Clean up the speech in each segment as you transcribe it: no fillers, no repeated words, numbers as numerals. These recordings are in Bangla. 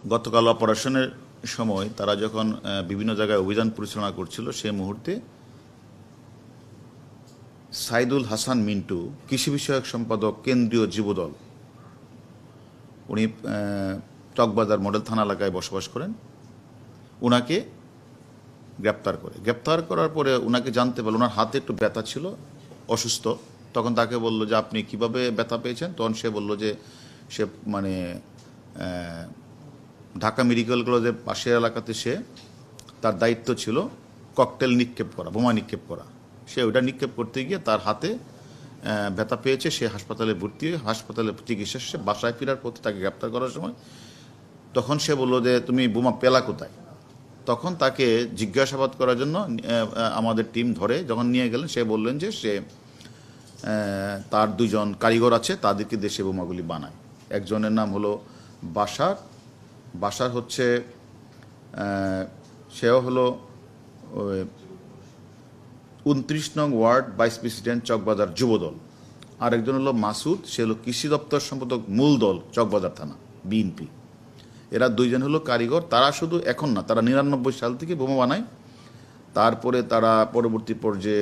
গতকাল অপারেশনের সময় তারা যখন বিভিন্ন জায়গায় অভিযান পরিচালনা করছিল সেই মুহূর্তে সাইদুল হাসান মিন্টু কৃষি বিষয়ক সম্পাদক কেন্দ্রীয় যুবদল, উনি চকবাজার মডেল থানা এলাকায় বসবাস করেন, উনাকে গ্রেপ্তার করার পরে উনাকে জানতে পারল ওনার হাতে একটু ব্যথা ছিল, অসুস্থ। তখন তাকে বলল যে আপনি কিভাবে ব্যথা পেয়েছেন? তখন সে বলল যে সে মানে ঢাকা মেডিকেল কলেজের পাশের এলাকাতে সে তার দায়িত্ব ছিল ককটেল নিক্ষেপ করা, বোমা নিক্ষেপ করা। সে ওইটা নিক্ষেপ করতে গিয়ে তার হাতে ব্যথা পেয়েছে, সে হাসপাতালে ভর্তি হয়ে হাসপাতালে চিকিৎসা শেষে বাসায় ফেরার পথে তাকে গ্রেপ্তার করার সময় তখন সে বলল যে তুমি বোমা পেলা কোথায়? তখন তাকে জিজ্ঞাসাবাদ করার জন্য আমাদের টিম ধরে যখন নিয়ে গেলেন, সে বললেন যে সে তার দুজন কারিগর আছে, তাদেরকে দেশে বোমাগুলি বানায়। একজনের নাম হলো বাশার হচ্ছে সেও হলো 29 নং ward vice president Chawkbazar Jubodal. আরেকজন হলো মাসুদ, সে হলো কৃষি দপ্তর সম্পাদক মূল দল চকবাজার থানা বিএনপি। এরা দুইজন হলো কারিগর। তারা শুধু এখন না, তারা 99 সাল থেকে বোমা বানায়। তারপরে তারা পরবর্তী পর্যায়ে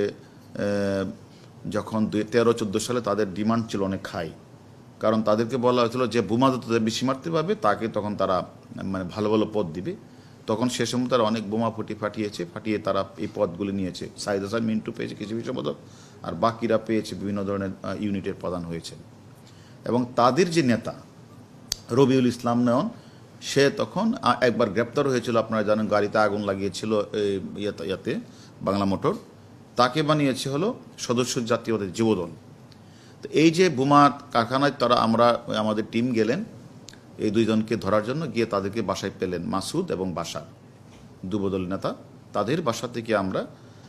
যখন 2013-14 সালে তাদের ডিমান্ড ছিল অনেক হাই, কারণ তাদেরকে বলা হয়েছিল যে বোমা যত বেশি মারতে পারবে তাকে তখন তারা মানে ভালো ভালো পদ দিবে। তখন সে সময় তারা অনেক বোমা ফাটিয়ে তারা এই পদগুলি নিয়েছে। সাইদ হাসান মিন্টু পেয়েছে কৃষি সম্পাদক, আর বাকিরা পেয়েছে বিভিন্ন ধরনের ইউনিটের প্রধান হয়েছে। এবং তাদের যে নেতা রবিউল ইসলাম নয়ন, সে তখন একবার গ্রেপ্তার হয়েছিল, আপনারা জানেন, গাড়িতে আগুন লাগিয়েছিল ইয়াতে বাংলা মোটর। তাকে বানিয়েছে হলো সদস্য জাতীয়তাবাদী যুবদল। তো এই যে বোমা কারখানায় আমাদের টিম গেলেন এই দুইজনকে ধরার জন্য, গিয়ে তাদেরকে বাসায় পেলেন, মাসুদ এবং বাশার, যুবদল নেতা। তাদের বাসা থেকে আমরা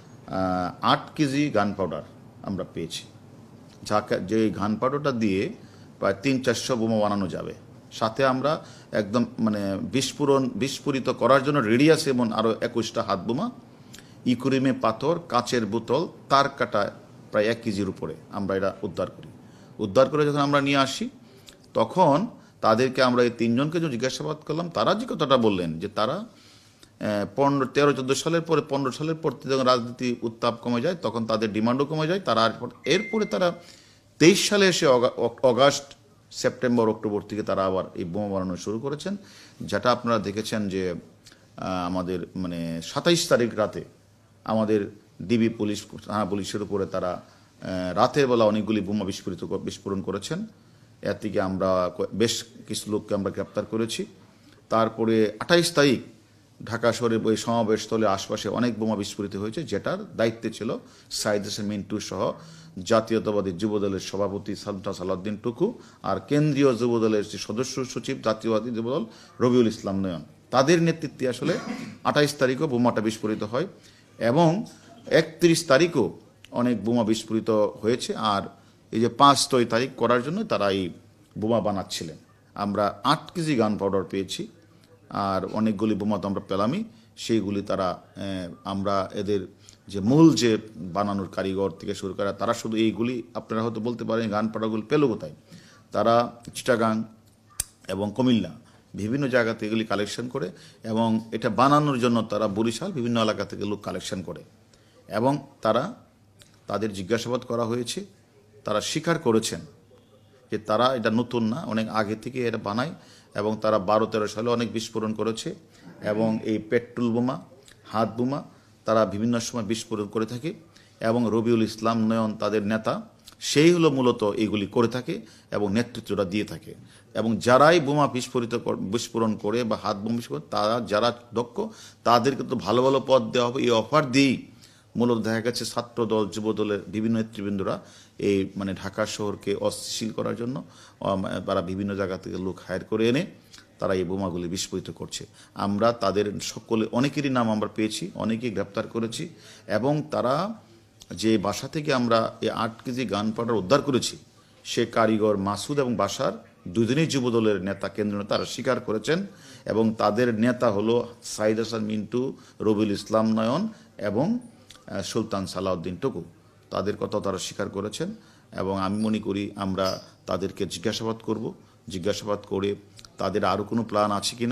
8 কেজি গান পাউডার আমরা পেয়েছি, যে গান পাউডারটা দিয়ে প্রায় 300-400 বোমা বানানো যাবে। সাথে আমরা একদম মানে বিস্ফোরিত করার জন্য রেডি আছে এমন আরও 21টা হাত বোমা, ইকুরিমে পাথর, কাচের বোতল, তার কাটা প্রায় 1 কেজির উপরে আমরা এটা উদ্ধার করে যখন আমরা নিয়ে আসি, তখন তাদেরকে আমরা এই 3 জনকে যে জিজ্ঞাসাবাদ করলাম, তারা যে কথাটা বললেন যে তারা 13-14 সালের পরে 15 সালের পর যখন রাজনীতি উত্তাপ কমে যায় তখন তাদের ডিমান্ডও কমে যায়। তারা এরপরে তারা 23 সালে এসে অগাস্ট, সেপ্টেম্বর, অক্টোবর থেকে তারা আবার এই বোমা বানানো শুরু করেছেন। যেটা আপনারা দেখেছেন যে আমাদের মানে 27 তারিখ রাতে আমাদের ডিবি পুলিশের উপরে তারা রাতের বেলা অনেকগুলি বোমা বিস্ফোরণ করেছেন। এর থেকে আমরা বেশ কিছু লোককে আমরা গ্রেপ্তার করেছি। তারপরে 28 তারিখ ঢাকা শহরের ওই সমাবেশস্থলের আশপাশে অনেক বোমা বিস্ফোরিত হয়েছে, যেটার দায়িত্বে ছিল সাইদ হাসান মিন্টু সহ জাতীয়তাবাদী যুবদলের সভাপতি সালাউদ্দিন টুকু আর কেন্দ্রীয় যুবদলের যে সদস্য সচিব জাতীয়তাবাদী যুবদল রবিউল ইসলাম নয়ন। তাদের নেতৃত্বে আসলে 28 তারিখও বোমাটা বিস্ফোরিত হয় এবং 31 তারিখও অনেক বোমা বিস্ফোরিত হয়েছে। আর এই যে 5 তারিখ করার জন্য তারা এই বোমা বানাচ্ছিলেন। আমরা 8 কেজি গান পাউডার পেয়েছি, আর অনেকগুলি বোমা তো আমরা পেলামই। সেইগুলি আমরা এদের যে মূল যে বানানোর কারিগর থেকে শুরু করে তারা শুধু এইগুলি, আপনারা হয়তো বলতে পারেন গান পাউডারগুলি পেল কোথায়, তারা চিটাগাং এবং কুমিল্লা বিভিন্ন জায়গা থেকে এগুলি কালেকশন করে এবং এটা বানানোর জন্য তারা বরিশাল বিভিন্ন এলাকা থেকে লোক কালেকশন করে। এবং তাদের জিজ্ঞাসাবাদ করা হয়েছে, তারা স্বীকার করেছেন যে তারা এটা নতুন না, অনেক আগে থেকে এটা বানায় এবং তারা 12-13 সালে অনেক বিস্ফোরণ করেছে। এবং এই পেট্রোল বোমা, হাত বোমা তারা বিভিন্ন সময় বিস্ফোরণ করে থাকে এবং রবিউল ইসলাম নয়ন তাদের নেতা, সেই হলো মূলত এইগুলি করে থাকে এবং নেতৃত্বটা দিয়ে থাকে। এবং যারাই বোমা বিস্ফোরণ করে বা হাত বোমা বিস্ফোরণ, তারা যারা দক্ষ তাদেরকে তো ভালো ভালো পদ দেওয়া হবে, এই অফার দিয়েই মূলত দেখা গেছে ছাত্রদল যুবদলের বিভিন্ন নেতৃবৃন্দরা এই মানে ঢাকা শহরকে অস্থিতিশীল করার জন্য তারা বিভিন্ন জায়গা থেকে লোক হায়ার করে এনে তারা এই বোমাগুলি বিস্ফোরিত করছে। আমরা তাদের অনেকেরই নাম আমরা পেয়েছি, অনেকেই গ্রেপ্তার করেছি এবং তারা যে বাসা থেকে আমরা এই 8 কেজি গান পাউডার উদ্ধার করেছি, সে কারিগর মাসুদ এবং বাশার দুজনেই যুবদলের নেতা, কেন্দ্রীয় নেতা, তারা স্বীকার করেছেন। এবং তাদের নেতা হলো সাইদ হাসান মিন্টু, রবিউল ইসলাম নয়ন এবং সুলতান সালাউদ্দিন টুকু। তাদের কথা তারা স্বীকার করেছেন এবং আমি মনে করি আমরা তাদেরকে জিজ্ঞাসাবাদ করে তাদের আরও কোনো প্ল্যান আছে কিনা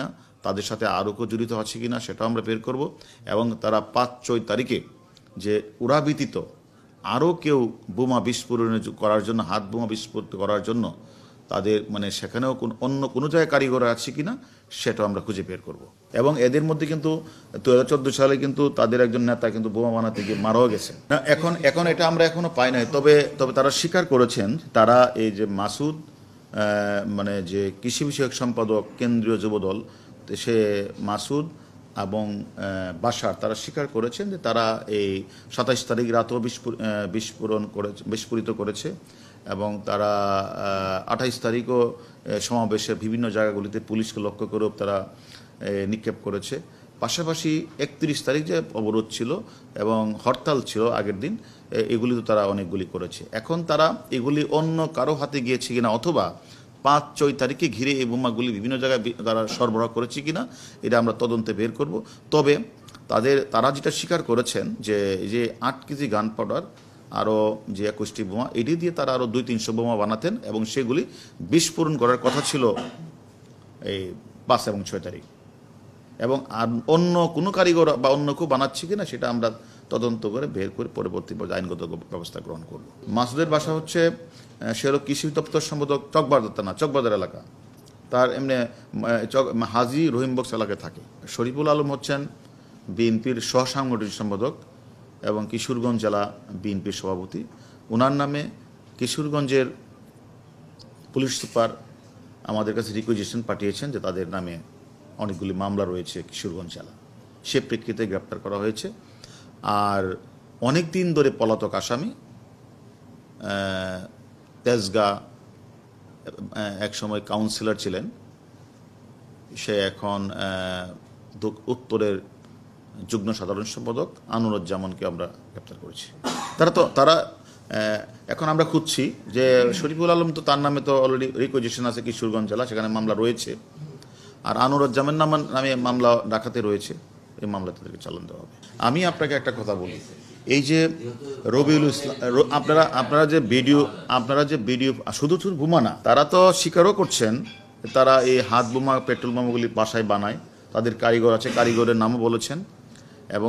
তাদের সাথে আরও কেউ জড়িত আছে কিনা সেটাও আমরা বের করব, এবং তারা 5-6 তারিখে যে ওরা ব্যতীত আরও কেউ বোমা বিস্ফোরণ করার জন্য, হাত বোমা বিস্ফোরিত করার জন্য তাদের মানে সেখানেও অন্য কোনো জায়গায় কারিগর আছে কিনা সেটাও আমরা খুঁজে বের করব। এবং এদের মধ্যে কিন্তু 2014 সালে কিন্তু তাদের একজন নেতা কিন্তু বোমা বানাতে গিয়ে মারাও গেছে। না, এখন এটা আমরা এখনো পাই নাই, তবে তারা স্বীকার করেছেন, তারা এই যে মাসুদ মানে যে কৃষি বিষয়ক সম্পাদক কেন্দ্রীয় যুবদল, সে মাসুদ এবং বাশার তারা স্বীকার করেছেন যে তারা এই 27 তারিখ রাতেও বিস্ফোরিত করেছে, এবং তারা 28 তারিখও সমাবেশের বিভিন্ন জায়গাগুলিতে পুলিশকে লক্ষ্য করেও তারা নিক্ষেপ করেছে। পাশাপাশি 31 তারিখ যে অবরোধ ছিল এবং হরতাল ছিল আগের দিন, এগুলি তো তারা অনেকগুলি করেছে। এখন তারা এগুলি অন্য কারো হাতে গিয়েছে কিনা, অথবা 5-6 তারিখে ঘিরে এই বোমাগুলি বিভিন্ন জায়গায় তারা সরবরাহ করেছে কিনা, এটা আমরা তদন্তে বের করব। তবে তারা যেটা স্বীকার করেছেন যে 8 কেজি গান পাউডার, আরও যে 21টি বোমা, এটি দিয়ে তারা আরও 200-300 বোমা বানাতেন, এবং সেগুলি বিস্ফোরণ করার কথা ছিল এই 5 এবং 6 তারিখ। এবং আর অন্য কোনো কারিগর বা অন্য কেউ বানাচ্ছে কিনা সেটা আমরা তদন্ত করে বের করে পরবর্তী পর্যায়ে আইনগত ব্যবস্থা গ্রহণ করব। মাসুদের বাসা হচ্ছে, সে হলো কৃষি দপ্তর সম্পাদক চকবাজার থানা, চকবাজার এলাকা। তার এমনি হাজি রহিমবক্স এলাকায় থাকে। শরীফুল আলম হচ্ছেন বিএনপির সহসাংগঠনিক সম্পাদক এবং কিশোরগঞ্জ জেলা বিএনপির সভাপতি। ওনার নামে কিশোরগঞ্জের পুলিশ সুপার আমাদের কাছে রিকুইজিশন পাঠিয়েছেন যে তাদের নামে অনেকগুলি মামলা রয়েছে কিশোরগঞ্জ জেলা, সে প্রেক্ষিতে গ্রেপ্তার করা হয়েছে। আর অনেক দিন ধরে পলাতক আসামি, তেজগাঁ একসময় কাউন্সিলর ছিলেন, সে এখন উত্তরের যুগ্ম সাধারণ সম্পাদক আনুরুজ্জামানকে আমরা গ্রেপ্তার করেছি। তারা এখন আমরা খুঁজছি যে শরীফুল আলম তো তার নামে তো অলরেডি রিকুইজিশন আছে কিশোরগঞ্জ জেলা, সেখানে মামলা রয়েছে। আর আনুরুজ্জামান নামে মামলা ঢাকাতে রয়েছে, এই মামলা তাদেরকে চালান দেওয়া হবে। আমি আপনাকে একটা কথা বলি, এই যে রবিউল ইসলাম, আপনারা যে ভিডিও শুধু বোমা না, তারা তো স্বীকারও করছেন তারা এই হাত বোমা পেট্রোল বোমাগুলি বাসায় বানায়, তাদের কারিগর আছে, কারিগরের নামও বলেছেন, এবং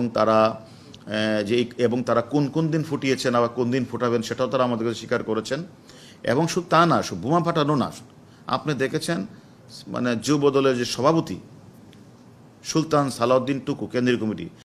তারা কোন দিন ফুটিয়েছেন আবার কোন দিন ফুটাবেন সেটাও তারা আমাদের কাছে স্বীকার করেছেন। এবং শুধু তা না, বোমা ফাটানো না, আপনি দেখেছেন মানে যুব দলের যে সভাপতি সুলতান সালাউদ্দিন টুকু, কেন্দ্রীয় কমিটি,